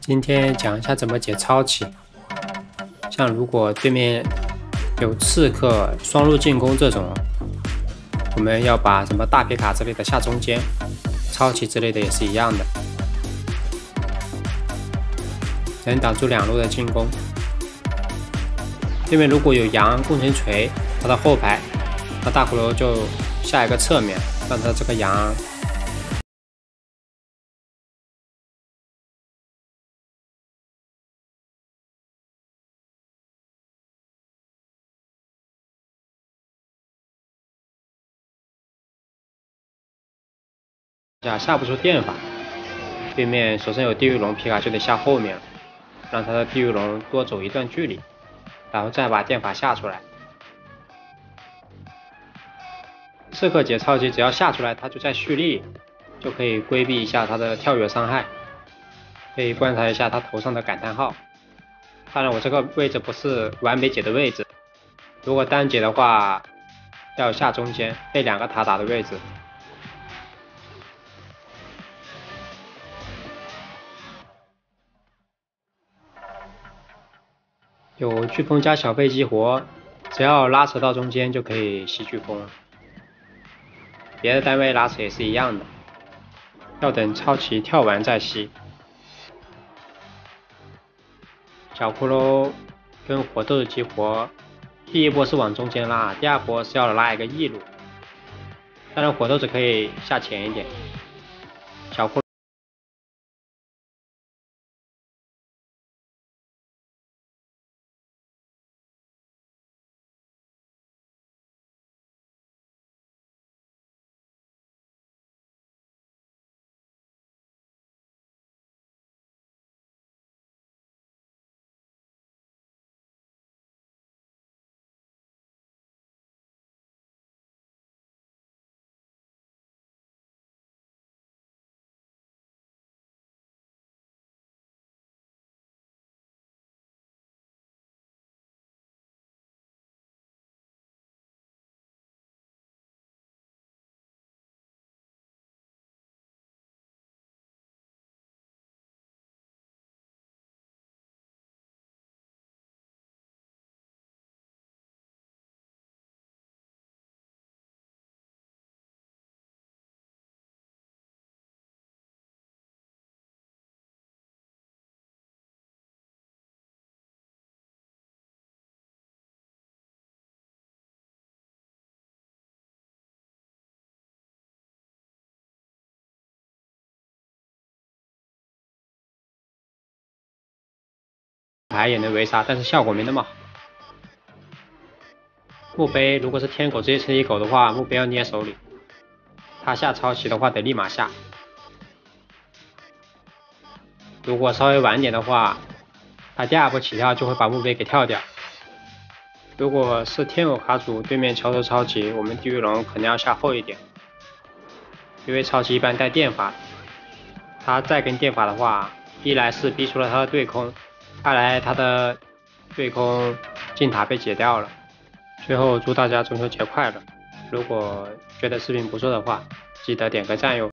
今天讲一下怎么解超棋。像如果对面有刺客、双路进攻这种，我们要把什么大皮卡之类的下中间，超棋之类的也是一样的，能挡住两路的进攻。对面如果有羊攻城锤，他的后排，那大骷髅就下一个侧面，让他这个羊下不出电法，对面手上有地狱龙皮卡就得下后面了，让他的地狱龙多走一段距离，然后再把电法下出来。刺客解超级只要下出来，他就在蓄力，就可以规避一下他的跳跃伤害，可以观察一下他头上的感叹号。当然我这个位置不是完美解的位置，如果单解的话要下中间被两个塔打的位置。有飓风加小费激活，只要拉扯到中间就可以吸飓风了。别的单位拉扯也是一样的，要等超棋跳完再吸。小骷髅跟火豆的激活，第一波是往中间拉，第二波是要拉一个异路。当然火豆子可以下前一点，小骷髅牌也能围杀，但是效果没那么好。墓碑如果是天狗直接乘以狗的话，墓碑要捏手里，他下超棋的话得立马下。如果稍微晚点的话，他第二波起跳就会把墓碑给跳掉。如果是天狗卡组对面桥头超棋，我们地狱龙肯定要下后一点，因为超棋一般带电法，他再跟电法的话，一来是逼出了他的对空，二来他的对空进塔被解掉了。最后祝大家中秋节快乐！如果觉得视频不错的话，记得点个赞哟。